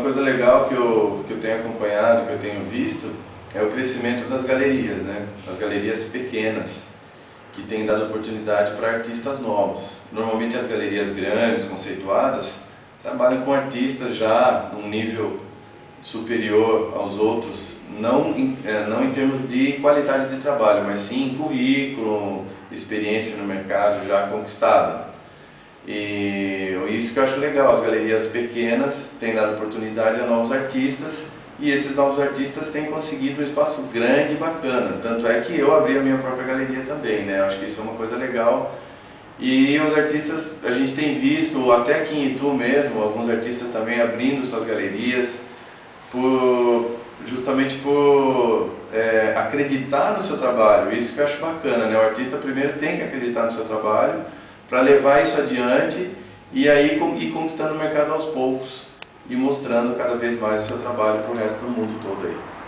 coisa legal que eu tenho acompanhado, que eu tenho visto, é o crescimento das galerias, né? As galerias pequenas, que têm dado oportunidade para artistas novos. Normalmente as galerias grandes, conceituadas, trabalham com artistas já num nível superior aos outros, não em termos de qualidade de trabalho, mas sim currículo, experiência no mercado já conquistada. E isso que eu acho legal, as galerias pequenas têm dado oportunidade a novos artistas e esses novos artistas têm conseguido um espaço grande e bacana. Tanto é que eu abri a minha própria galeria também, né? Eu acho que isso é uma coisa legal. E os artistas, a gente tem visto, até aqui em Itu mesmo, alguns artistas também abrindo suas galerias, justamente por acreditar no seu trabalho. Isso que eu acho bacana, né? O artista primeiro tem que acreditar no seu trabalho para levar isso adiante e aí ir conquistando o mercado aos poucos e mostrando cada vez mais o seu trabalho para o resto do mundo todo aí.